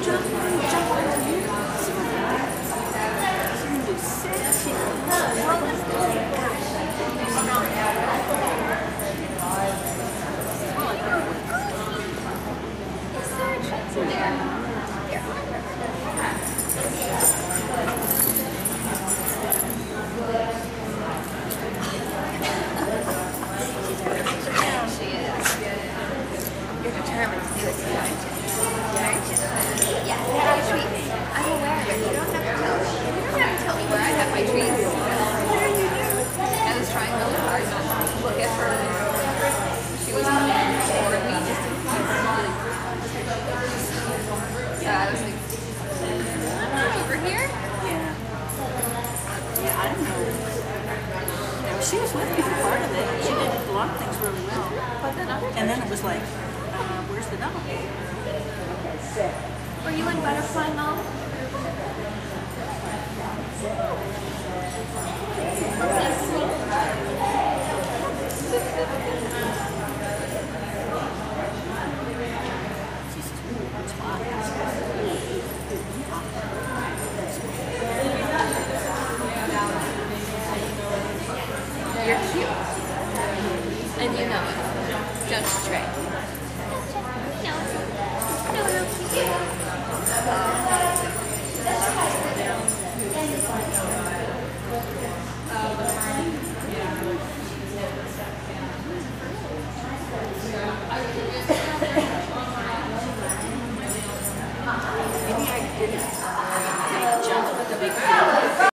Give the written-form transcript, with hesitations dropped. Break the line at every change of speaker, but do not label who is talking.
She was with me for part of it. She did a lot of things really well. And then it was like, where's the dog?
Were you in Butterfly Mall? You're cute. And you know it. Don't you, Trey? No. No, no, cute.